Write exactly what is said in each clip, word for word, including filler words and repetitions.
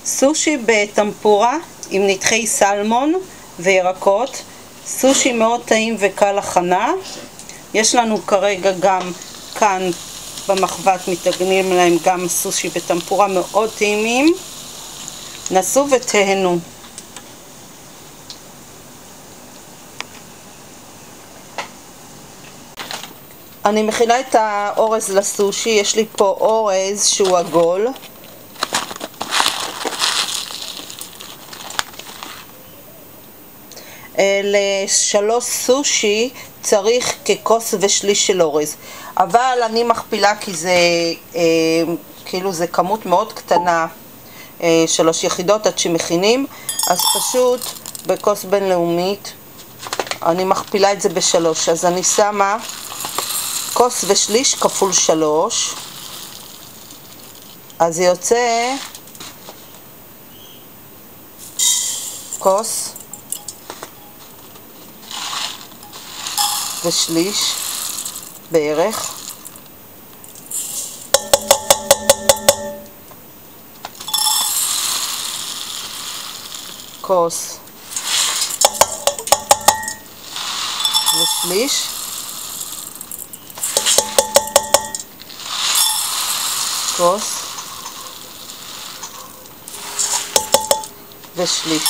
סושי בטמפורה עם נתחי סלמון וירקות, סושי מאוד טעים וקל הכנה. יש לנו כרגע גם כאן במחבת מתאגנים להם גם סושי בטמפורה מאוד טעימים. נסו ותהנו. אני מכינה את האורז לסושי. יש לי פה אורז שהוא עגול, לשלוש סושי צריך ככוס ושליש של אורז, אבל אני מכפילה כי זה אה, כאילו זה כמות מאוד קטנה, אה, שלוש יחידות עד שמכינים, אז פשוט בכוס בינלאומית אני מכפילה את זה בשלוש, אז אני שמה כוס ושליש כפול שלוש, אז זה יוצא כוס ושליש בערך. כוס ושליש. כוס ושליש.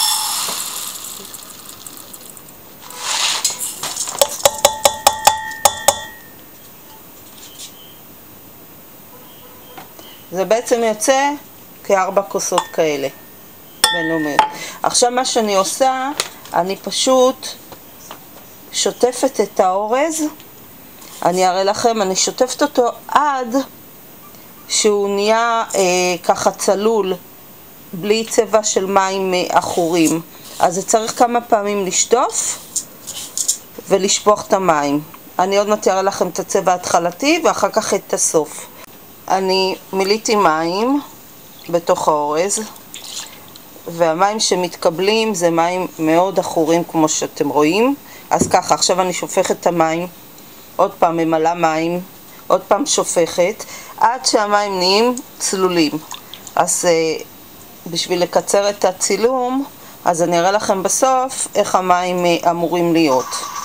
זה בעצם יוצא כארבע כוסות כאלה בינלאומיות. עכשיו מה שאני עושה, אני פשוט שוטפת את האורז. אני אראה לכם, אני שוטפת אותו עד שהוא נהיה אה, ככה צלול, בלי צבע של מים אחורים. אז זה צריך כמה פעמים לשטוף ולשפוך את המים. אני עוד מעט אראה לכם את הצבע ההתחלתי ואחר כך את הסוף. אני מילאתי מים בתוך האורז, והמים שמתקבלים זה מים מאוד אחורים כמו שאתם רואים. אז ככה, עכשיו אני שופכת את המים, עוד פעם ממלאה מים, עוד פעם שופכת, עד שהמים נהיים צלולים. אז אה, בשביל לקצר את הצילום, אז אני אראה לכם בסוף איך המים אה, אמורים להיות.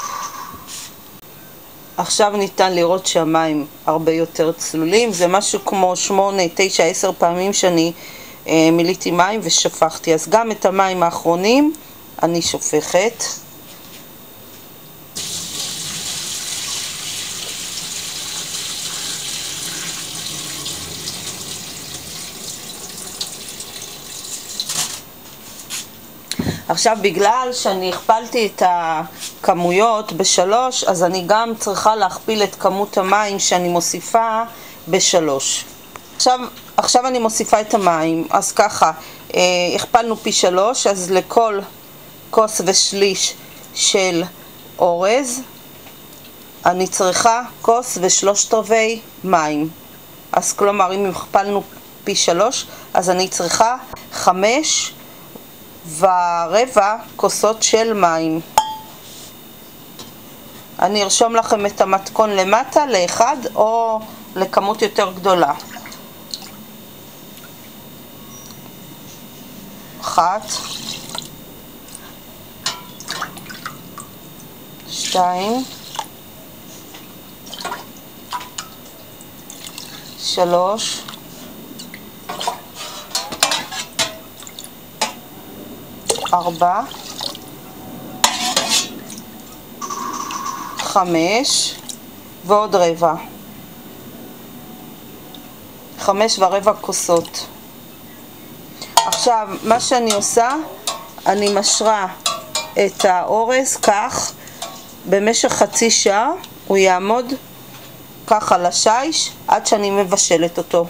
עכשיו ניתן לראות שהמים הרבה יותר צלולים, זה משהו כמו שמונה, תשע, עשר פעמים שאני אה, מילאתי מים ושפכתי. אז גם את המים האחרונים אני שופכת. עכשיו בגלל שאני הכפלתי את הכמויות בשלוש, אז אני גם צריכה להכפיל את כמות המים שאני מוסיפה בשלוש. עכשיו, עכשיו אני מוסיפה את המים, אז ככה, אה, הכפלנו פי שלוש, אז לכל כוס ושליש של אורז, אני צריכה כוס ושלושת רבעי מים. אז כלומר, אם הכפלנו פי שלוש, אז אני צריכה חמש ורבע כוסות של מים. אני ארשום לכם את המתכון למטה לאחד או לכמות יותר גדולה. אחת, שתיים, שלוש, ארבע, חמש ועוד רבע, חמש ורבע כוסות. עכשיו מה שאני עושה, אני משרה את האורז כך במשך חצי שעה, הוא יעמוד ככה לשיש עד שאני מבשלת אותו.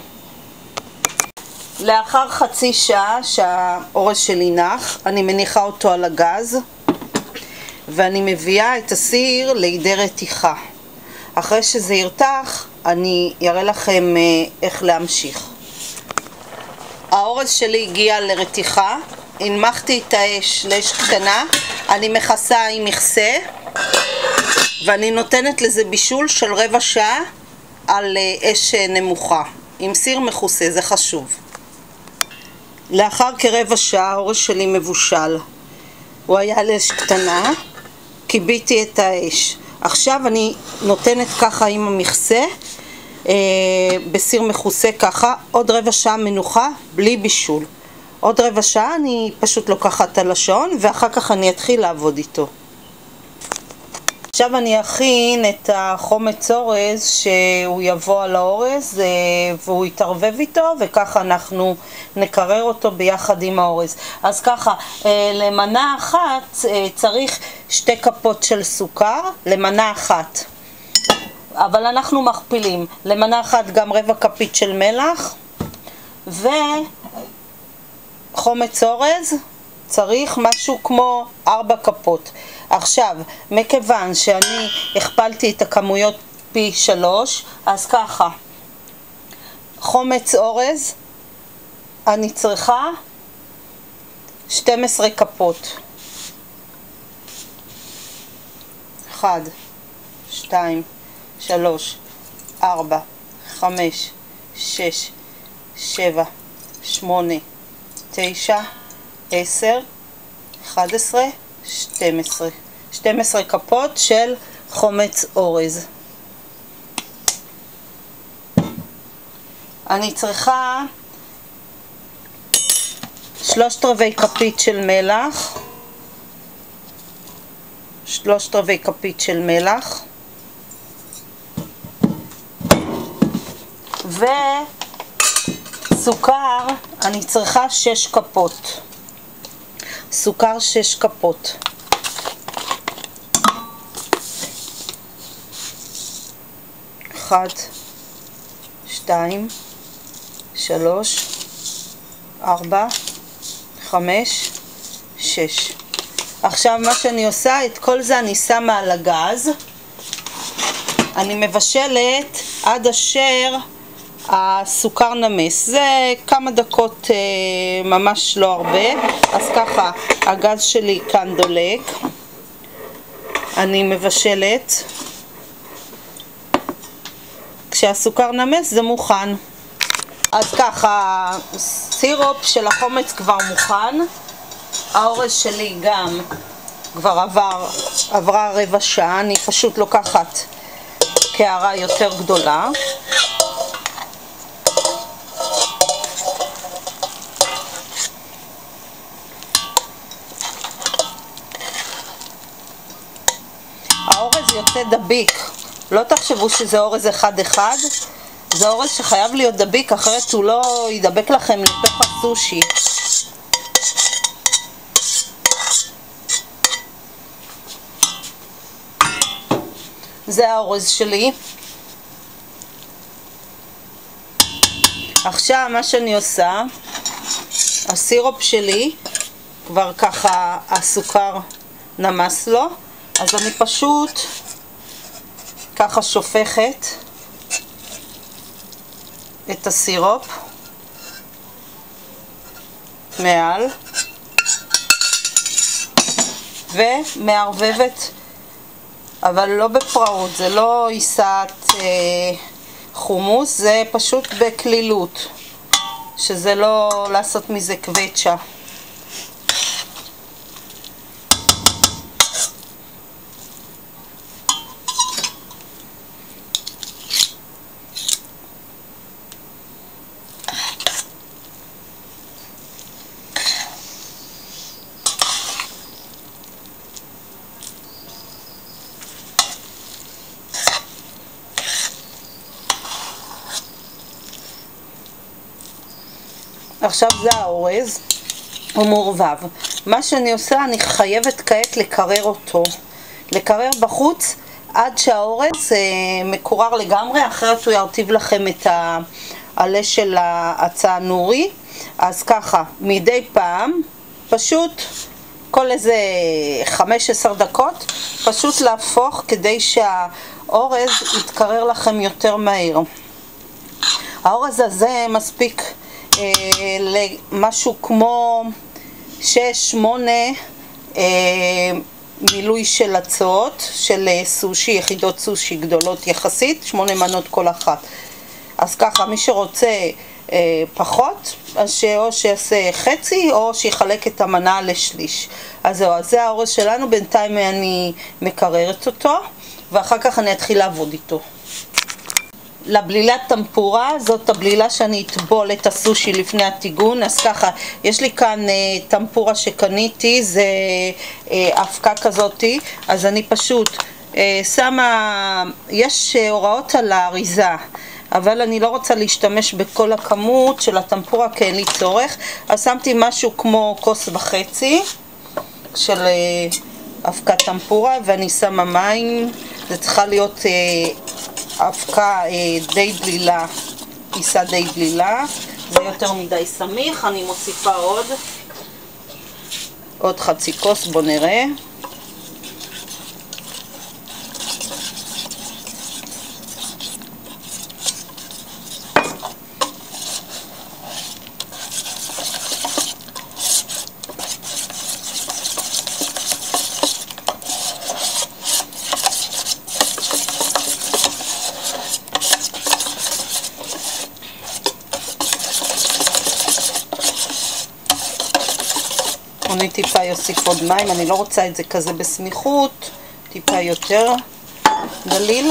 לאחר חצי שעה שהאורז שלי נח, אני מניחה אותו על הגז ואני מביאה את הסיר לידי רתיחה. אחרי שזה ירתח אני אראה לכם איך להמשיך. האורז שלי הגיע לרתיחה, הנמכתי את האש לאש קטנה, אני מכסה עם מכסה ואני נותנת לזה בישול של רבע שעה על אש נמוכה עם סיר מכוסה, זה חשוב. לאחר כרבע שעה האורז שלי מבושל. הוא היה על אש קטנה, קיביתי את האש. עכשיו אני נותנת ככה עם המכסה, אה, בסיר מכוסה ככה, עוד רבע שעה מנוחה בלי בישול. עוד רבע שעה אני פשוט לוקחת על השעון ואחר כך אני אתחיל לעבוד איתו. עכשיו אני אכין את החומץ אורז שהוא יבוא על האורז והוא יתערבב איתו, וככה אנחנו נקרר אותו ביחד עם האורז. אז ככה, למנה אחת צריך שתי כפות של סוכר, למנה אחת. אבל אנחנו מכפילים, למנה אחת גם רבע כפית של מלח, וחומץ אורז צריך משהו כמו ארבע כפות. עכשיו, מכיוון שאני הכפלתי את הכמויות פי שלוש, אז ככה, חומץ אורז אני צריכה שתים עשרה כפות. אחת, שתיים, שלוש, ארבע, חמש, שש, שבע, שמונה, תשע, עשר, אחת עשרה, שתים עשרה. שתים עשרה כפות של חומץ אורז. אני צריכה שלושת רבעי כפית של מלח. שלושת רבעי כפית של מלח. וסוכר אני צריכה שש כפות. סוכר שש כפות. אחת, שתיים, שלוש, ארבע, חמש, שש. עכשיו מה שאני עושה, את כל זה אני שמה על הגז. אני מבשלת עד אשר הסוכר נמס. זה כמה דקות, אה, ממש לא הרבה. אז ככה, הגז שלי כאן דולק. אני מבשלת. כשהסוכר נמס זה מוכן. אז ככה, סירופ של החומץ כבר מוכן. האורז שלי גם כבר עבר, עברה רבע שעה. אני פשוט לוקחת קערה יותר גדולה. האורז יוצא דביק. לא תחשבו שזה אורז אחד אחד. זה אורז שחייב להיות דביק, אחרת הוא לא ידבק לכם לתוך הסושי. זה האורז שלי. עכשיו מה שאני עושה, הסירופ שלי כבר ככה הסוכר נמס לו, אז אני פשוט ככה שופכת את הסירופ מעל ומערבבת, אבל לא בפראות, זה לא עיסת אה, חומוס, זה פשוט בכלילות, שזה לא לעשות מזה קוויצ'ה. עכשיו זה האורז, הוא מעורבב. מה שאני עושה, אני חייבת כעת לקרר אותו. לקרר בחוץ עד שהאורז אה, מקורר לגמרי, אחרת הוא ירטיב לכם את העלה של הצענורי. אז ככה, מדי פעם, פשוט כל איזה חמש עשרה דקות, פשוט להפוך כדי שהאורז יתקרר לכם יותר מהר. האורז הזה מספיק אה, למשהו כמו שש שמונה אה, מילוי של הצעות של סושי, יחידות סושי גדולות יחסית, שמונה מנות כל אחת. אז ככה, מי שרוצה אה, פחות, אז שאו שיעשה חצי או שיחלק את המנה לשליש. אז זהו, אז זה האורז שלנו, בינתיים אני מקררת אותו ואחר כך אני אתחיל לעבוד איתו. לבלילת טמפורה, זאת הבלילה שאני אטבול את הסושי לפני הטיגון. אז ככה, יש לי כאן אה, טמפורה שקניתי, זה אה, אבקה כזאתי, אז אני פשוט אה, שמה, יש אה, הוראות על האריזה, אבל אני לא רוצה להשתמש בכל הכמות של הטמפורה כי אין לי צורך, אז שמתי משהו כמו כוס וחצי של אה, אבקה טמפורה, ואני שמה מים. זה צריכה להיות אה, אבקה אה, די בלילה, פיסה די בלילה, זה יותר מדי סמיך. אני מוסיפה עוד עוד חצי כוס, בוא נראה. אני טיפה יוסיף עוד מים, אני לא רוצה את זה כזה בסמיכות, טיפה יותר דליל.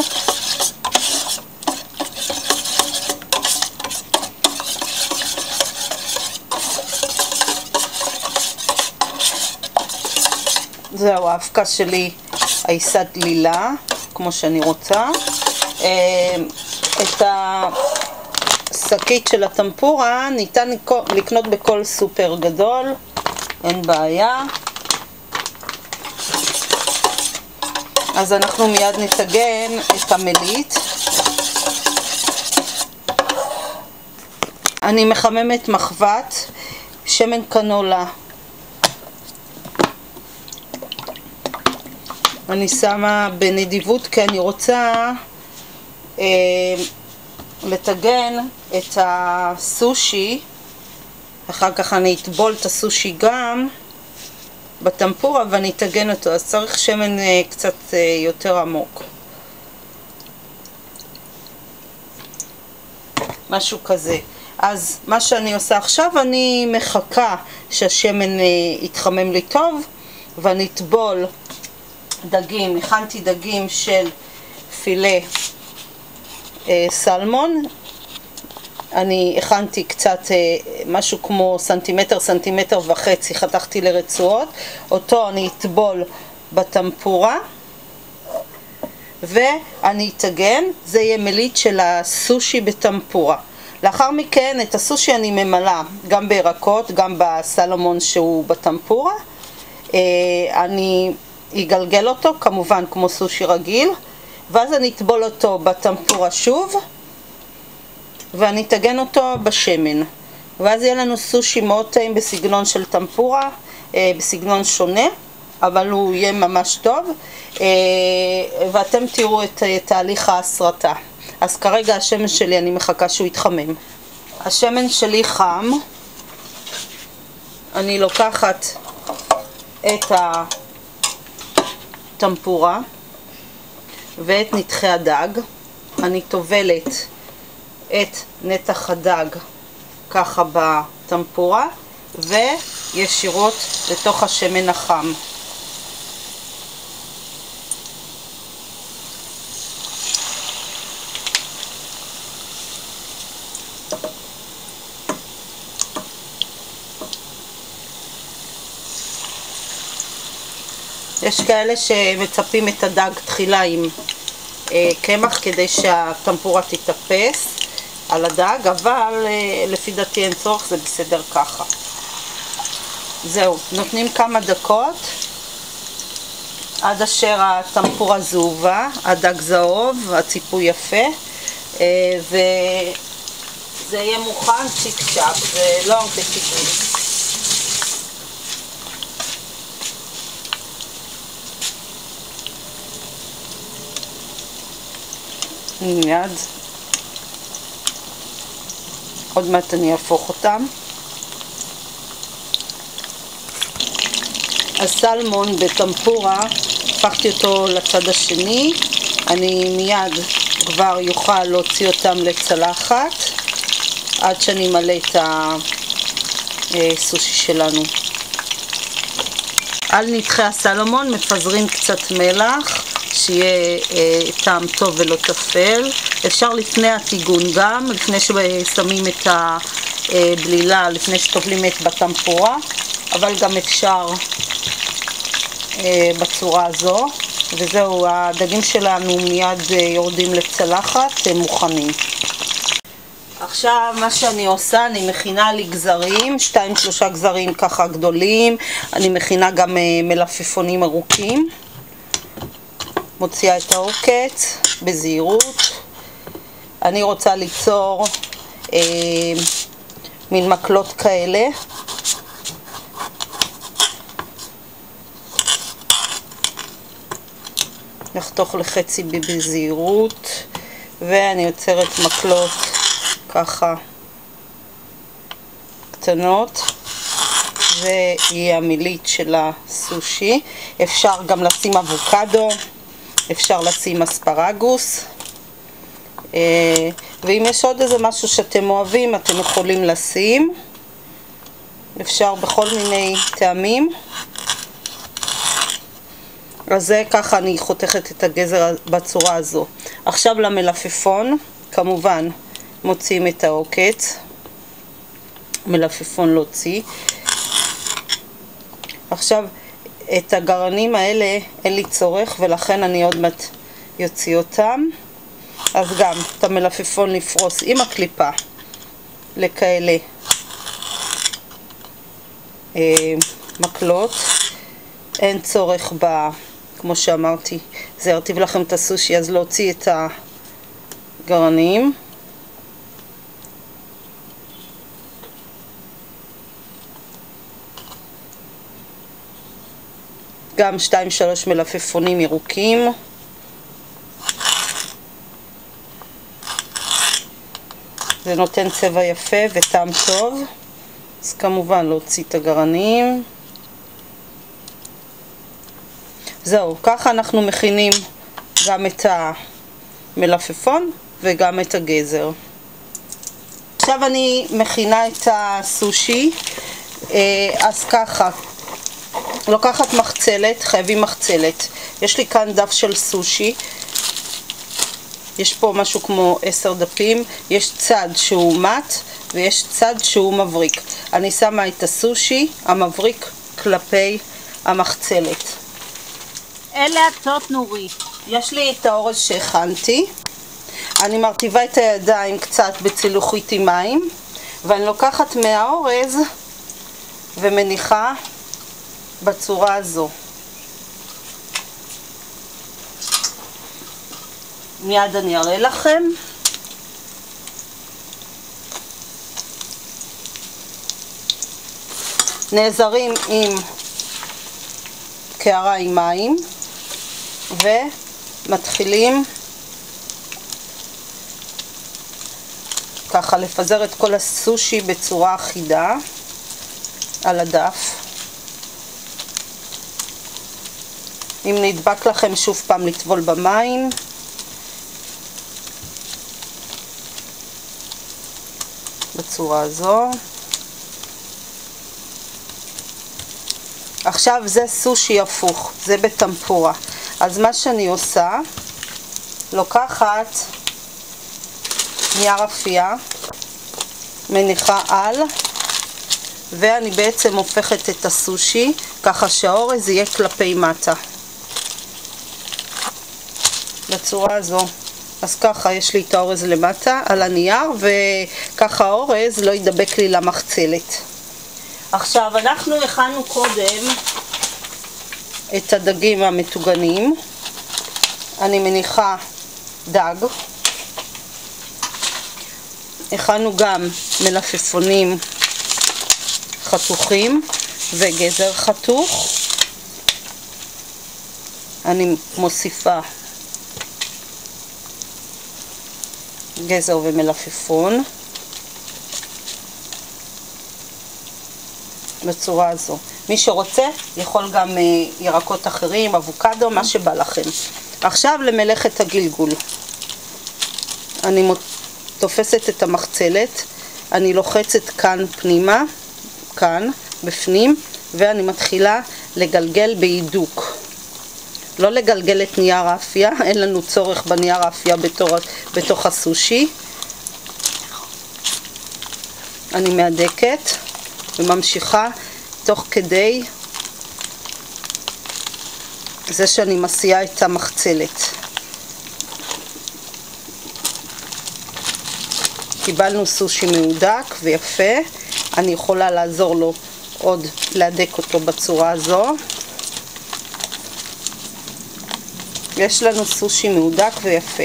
זהו, האבקה שלי הייתה דלילה כמו שאני רוצה. את השקית של הטמפורה ניתן לקנות בכל סופר גדול, אין בעיה. אז אנחנו מיד נטגן את המליט. אני מחממת מחבת, שמן קנולה. אני שמה בנדיבות כי אני רוצה אה, לטגן את הסושי. אחר כך אני אטבול את הסושי גם בטמפורה ואני אטגן אותו, אז צריך שמן אה, קצת אה, יותר עמוק, משהו כזה. אז מה שאני עושה עכשיו, אני מחכה שהשמן אה, יתחמם לי טוב ואני אטבול דגים. הכנתי דגים של פילה אה, סלמון. אני הכנתי קצת אה, משהו כמו סנטימטר, סנטימטר וחצי, חתכתי לרצועות. אותו אני אטבול בטמפורה ואני אטגן. זה יהיה מליט של הסושי בטמפורה. לאחר מכן את הסושי אני ממלאה גם בירקות, גם בסלמון שהוא בטמפורה. אה, אני אגלגל אותו כמובן כמו סושי רגיל, ואז אני אטבול אותו בטמפורה שוב ואני אטגן אותו בשמן, ואז יהיה לנו סושי מאוד טעים בסגנון של טמפורה, אה, בסגנון שונה, אבל הוא יהיה ממש טוב, אה, ואתם תראו את אה, תהליך ההסרטה. אז כרגע השמן שלי אני מחכה שהוא יתחמם. השמן שלי חם. אני לוקחת את הטמפורה ואת נתחי הדג, אני טובלת את נתח הדג ככה בטמפורה וישירות לתוך השמן החם. יש כאלה שמצפים את הדג תחילה עם אה, קמח כדי שהטמפורה תתאפס על הדג, אבל אה, לפי דעתי אין צורך, זה בסדר ככה. זהו, נותנים כמה דקות עד אשר הטמפורה זהובה, הדג זהוב, הציפוי יפה, אה, וזה יהיה מוכן צ'יק צ'אק, זה לא הרבה טיפול. מיד עוד מעט אני אהפוך אותם. הסלמון בטמפורה, הפכתי אותו לצד השני, אני מיד כבר יוכל להוציא אותם לצלחת. עד שאני מלא את הסושי שלנו. על נתחי הסלמון מפזרים קצת מלח, שיהיה אה, טעם טוב ולא תפל. אפשר לפני הטיגון גם, לפני ששמים את הבלילה, לפני שטובלים את בטמפורה, אבל גם אפשר אה, בצורה הזו. וזהו, הדגים שלנו מיד אה, יורדים לצלחת, הם מוכנים. עכשיו מה שאני עושה, אני מכינה לי גזרים, שתיים שלושה גזרים ככה גדולים, אני מכינה גם מלפפונים ארוכים, מוציאה את העוקץ בזהירות. אני רוצה ליצור אה, מין מקלות כאלה, נחתוך לחצי בזהירות, ואני יוצרת מקלות ככה קטנות, זה יהיה המילית של הסושי. אפשר גם לשים אבוקדו, אפשר לשים אספרגוס, ואם יש עוד איזה משהו שאתם אוהבים אתם יכולים לשים, אפשר בכל מיני טעמים. אז זה ככה אני חותכת את הגזר בצורה הזו. עכשיו למלפפון, כמובן מוציאים את העוקץ, מלפפון להוציא. עכשיו את הגרעינים האלה אין לי צורך, ולכן אני עוד מעט יוציא אותם. אז גם את המלפפון לפרוס עם הקליפה לכאלה אה, מקלות. אין צורך ב... כמו שאמרתי, זה ירטיב לכם את הסושי, אז להוציא את הגרעינים. גם שתיים שלוש מלפפונים ירוקים. זה נותן צבע יפה וטעם טוב. אז כמובן להוציא את הגרעינים. זהו, ככה אנחנו מכינים גם את המלפפון וגם את הגזר. עכשיו אני מכינה את הסושי. אז ככה, לוקחת מחצלת, חייבים מחצלת. יש לי כאן דף של סושי, יש פה משהו כמו עשר דפים, יש צד שהוא מת ויש צד שהוא מבריק. אני שמה את הסושי המבריק כלפי המחצלת. אלה הצעות נורי. יש לי את האורז שהכנתי, אני מרטיבה את הידיים קצת בצילוחית עם מים, ואני לוקחת מהאורז ומניחה בצורה הזו. מיד אני אראה לכם. נעזרים עם קערה עם מים ומתחילים ככה לפזר את כל הסושי בצורה אחידה על הדף. אם נדבק לכם שוב פעם לטבול במים. בצורה הזו. עכשיו זה סושי הפוך, זה בטמפורה. אז מה שאני עושה, לוקחת נייר אפייה, מניחה על, ואני בעצם הופכת את הסושי ככה שהאורז יהיה כלפי מטה. בצורה הזו. אז ככה יש לי את האורז למטה על הנייר, וככה האורז לא ידבק לי למחצלת. עכשיו אנחנו הכנו קודם את הדגים המטוגנים. אני מניחה דג. הכנו גם מלפפונים חתוכים וגזר חתוך. אני מוסיפה גזר ומלפפון בצורה הזו. מי שרוצה יכול גם ירקות אחרים, אבוקדו, מה שבא לכם. עכשיו למלאכת הגלגול. אני תופסת את המחצלת אני לוחצת כאן פנימה, כאן, בפנים, ואני מתחילה לגלגל בהידוק. לא לגלגל את נייר אפיה, אין לנו צורך בנייר אפיה בתור, בתוך הסושי. אני מהדקת וממשיכה תוך כדי זה שאני מסיעה את המחצלת. קיבלנו סושי מהודק ויפה. אני יכולה לעזור לו עוד להדק אותו בצורה הזו. יש לנו סושי מהודק ויפה.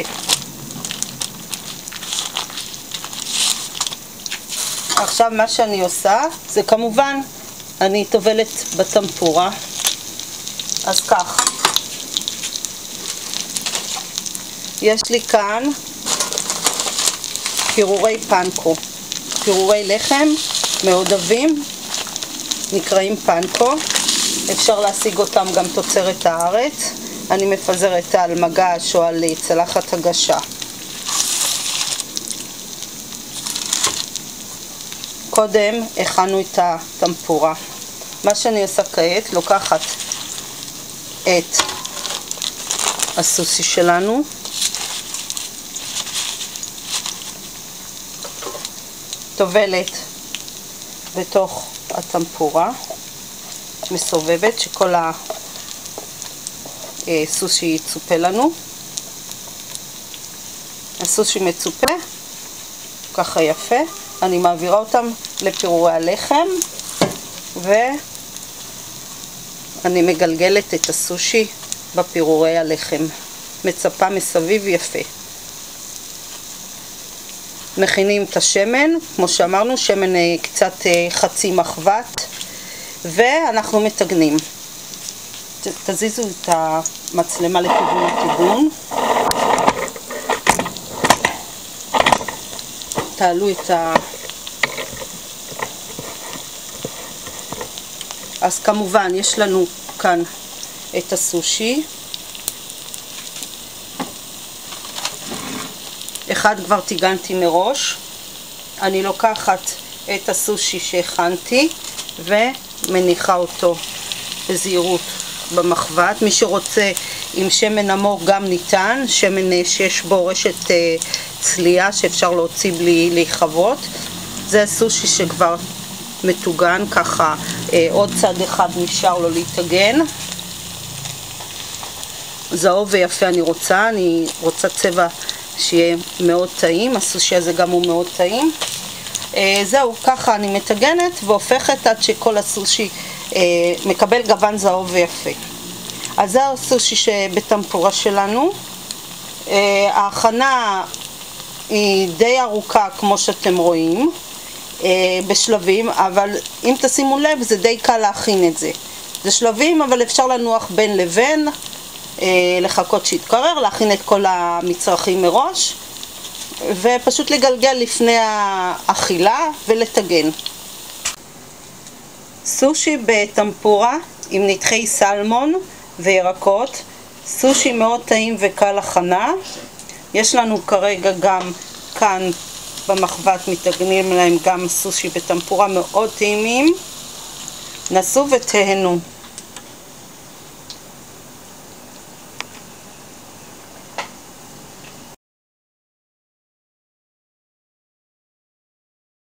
עכשיו מה שאני עושה זה כמובן אני טובלת בטמפורה. אז כך, יש לי כאן פירורי פנקו, פירורי לחם מעודבים, נקראים פנקו. אפשר להשיג אותם גם תוצרת הארץ. אני מפזרת על מגש או על צלחת הגשה. קודם הכנו את הטמפורה. מה שאני עושה כעת, לוקחת את הסושי שלנו, טובלת בתוך הטמפורה, מסובבת שכל הסושי יצופה לנו. הסושי מצופה, ככה יפה. אני מעבירה אותם לפירורי הלחם ואני מגלגלת את הסושי בפירורי הלחם, מצפה מסביב יפה. מכינים את השמן, כמו שאמרנו, שמן קצת חצי מחבת, ואנחנו מתגנים. תזיזו את המצלמה לכיוון הכיוון, תעלו את ה... אז כמובן יש לנו כאן את הסושי. אחד כבר טיגנתי מראש. אני לוקחת את הסושי שהכנתי ומניחה אותו בזהירות במחבת. מי שרוצה עם שמן עמוק גם ניתן, שמן שיש בו רשת צלייה שאפשר להוציא בלי להיחוות. זה הסושי שכבר מטוגן, ככה עוד צד אחד נשאר לו להתאגן. זהוב ויפה אני רוצה, אני רוצה צבע שיהיה מאוד טעים. הסושי הזה גם הוא מאוד טעים. זהו, ככה אני מטגנת והופכת עד שכל הסושי מקבל גוון זהוב ויפה. אז זה הסושי שבטמפורה שלנו. ההכנה היא די ארוכה כמו שאתם רואים, בשלבים, אבל אם תשימו לב זה די קל להכין את זה. זה שלבים, אבל אפשר לנוח בין לבין, לחכות שיתקרר, להכין את כל המצרכים מראש ופשוט לגלגל לפני האכילה ולטגן. סושי בטמפורה עם נתחי סלמון וירקות, סושי מאוד טעים וקל הכנה. יש לנו כרגע גם כאן במחבת מתאגנים להם גם סושי בטמפורה מאוד טעימים. נסו ותהנו.